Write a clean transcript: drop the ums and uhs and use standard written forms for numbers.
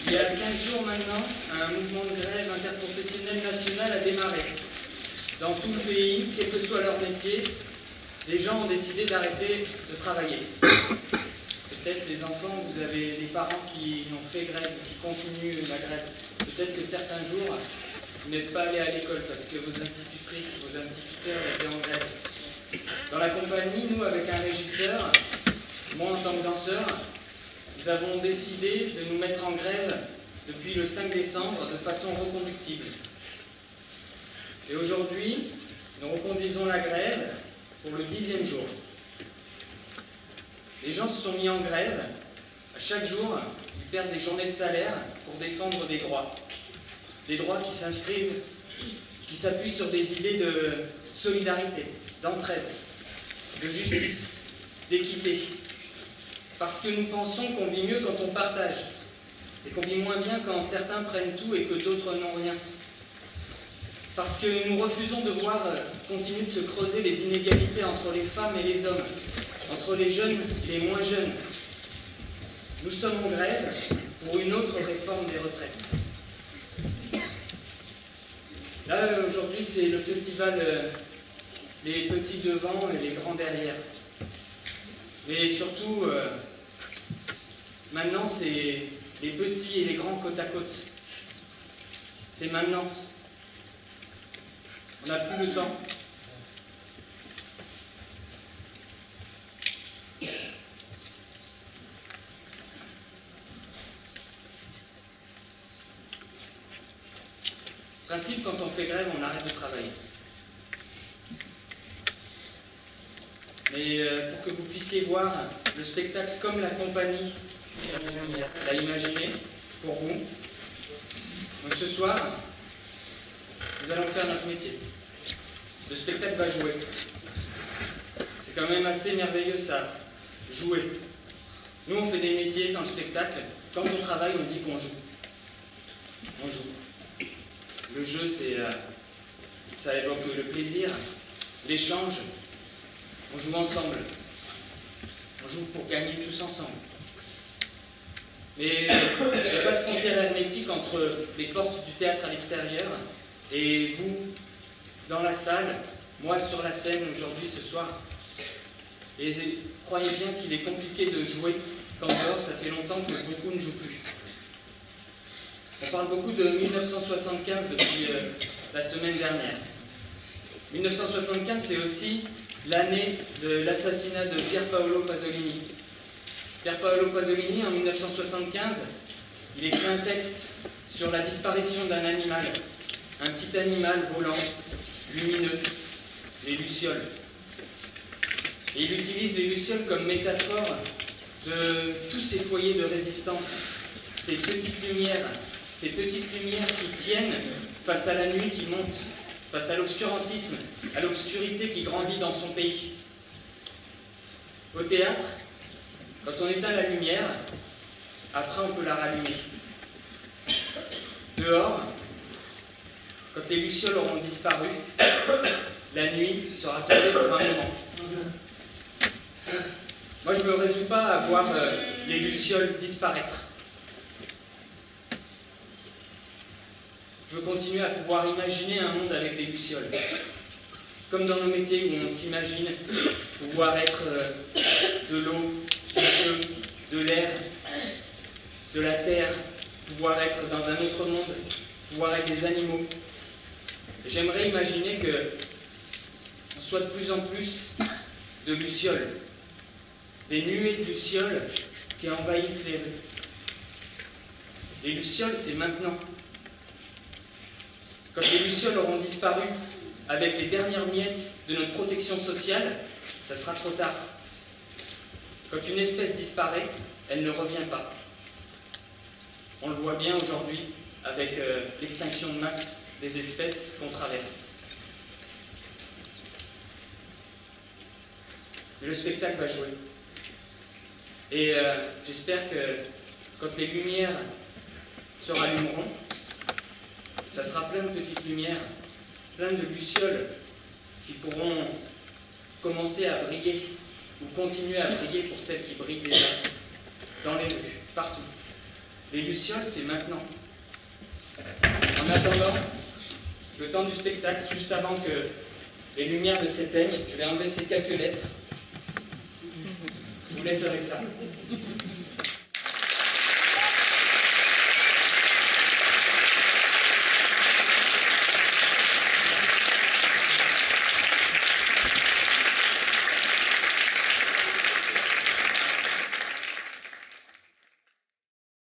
Il y a 15 jours maintenant, un mouvement de grève interprofessionnel national a démarré. Dans tout le pays, quel que soit leur métier, les gens ont décidé d'arrêter de travailler. Peut-être les enfants, vous avez des parents qui ont fait grève, qui continuent la grève. Peut-être que certains jours, vous n'êtes pas allés à l'école parce que vos institutrices, vos instituteurs étaient en grève. Dans la compagnie, nous, avec un régisseur, moi en tant que danseur, nous avons décidé de nous mettre en grève depuis le 5 décembre de façon reconductible. Et aujourd'hui, nous reconduisons la grève pour le 10e jour. Les gens se sont mis en grève. À chaque jour, ils perdent des journées de salaire pour défendre des droits. Des droits qui s'inscrivent, qui s'appuient sur des idées de solidarité, d'entraide, de justice, d'équité. Parce que nous pensons qu'on vit mieux quand on partage, et qu'on vit moins bien quand certains prennent tout et que d'autres n'ont rien. Parce que nous refusons de voir continuer de se creuser les inégalités entre les femmes et les hommes, entre les jeunes et les moins jeunes. Nous sommes en grève pour une autre réforme des retraites. Là, aujourd'hui, c'est le festival Les petits devant et les grands derrière. Mais surtout, maintenant, c'est les petits et les grands côte à côte. C'est maintenant. On n'a plus le temps. Principe, quand on fait grève, on arrête de travailler. Mais pour que vous puissiez voir le spectacle comme la compagnie l'a imaginé pour vous, donc ce soir, nous allons faire notre métier. Le spectacle va jouer. C'est quand même assez merveilleux ça, jouer. Nous, on fait des métiers dans le spectacle. Quand on travaille, on dit qu'on joue. On joue. Le jeu, ça évoque le plaisir, l'échange. On joue ensemble. On joue pour gagner tous ensemble. Mais il n'y a pas de frontière hermétique entre les portes du théâtre à l'extérieur et vous, dans la salle, moi sur la scène aujourd'hui, ce soir. Et croyez bien qu'il est compliqué de jouer quand dehors, ça fait longtemps que beaucoup ne jouent plus. On parle beaucoup de 1975 depuis la semaine dernière. 1975, c'est aussi l'année de l'assassinat de Pier Paolo Pasolini. Pier Paolo Pasolini, en 1975, il écrit un texte sur la disparition d'un animal, un petit animal volant, lumineux, les lucioles. Et il utilise les lucioles comme métaphore de tous ces foyers de résistance, ces petites lumières qui tiennent face à la nuit qui monte, face à l'obscurantisme, à l'obscurité qui grandit dans son pays. Au théâtre, quand on éteint la lumière, après on peut la rallumer. Dehors, quand les lucioles auront disparu, la nuit sera tombée pour un moment. Moi, je ne me résous pas à voir les lucioles disparaître. Je veux continuer à pouvoir imaginer un monde avec des lucioles. Comme dans nos métiers où on s'imagine pouvoir être de l'eau, du feu, de l'air, de la terre, pouvoir être dans un autre monde, pouvoir être des animaux. J'aimerais imaginer qu'on soit de plus en plus de lucioles, des nuées de lucioles qui envahissent les rues. Les lucioles, c'est maintenant. Quand les lucioles auront disparu avec les dernières miettes de notre protection sociale, ça sera trop tard. Quand une espèce disparaît, elle ne revient pas. On le voit bien aujourd'hui avec l'extinction de masse des espèces qu'on traverse. Mais le spectacle va jouer. Et j'espère que quand les lumières se rallumeront, ça sera plein de petites lumières, plein de lucioles qui pourront commencer à briller ou continuer à briller pour celles qui brillent déjà dans les rues, partout. Les Lucioles, c'est maintenant. En attendant, le temps du spectacle, juste avant que les lumières ne s'éteignent, je vais enlever ces quelques lettres. Je vous laisse avec ça.